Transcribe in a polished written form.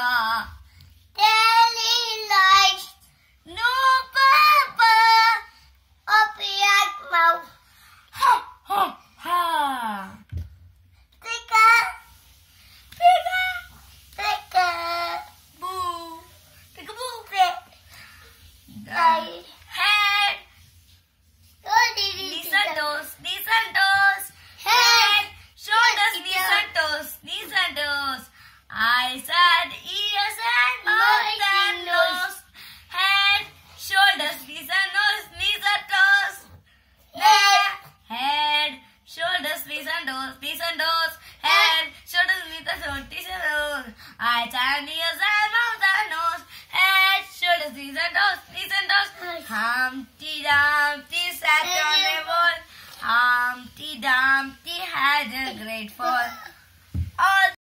river. Telling lies, no papa, up your mouth. Ha ha ha. Boo. Peekaboo. Head. Knees and toes. Knees and toes. Head. Shoulders. Knees and toes. Knees and toes. Eyes and ears and mouth and nose. Head. Shoulders. Knees and nose. Knees and toes. Head. Shoulders. Knees and toes. Knees and toes. Head. Shoulders. Knees and toes. Knees and toes. Eyes and ears and mouth and nose. Head. Shoulders. Knees and toes. Knees and toes. Humpty Dumpty sat on a wall. Humpty Dumpty had a great fall. All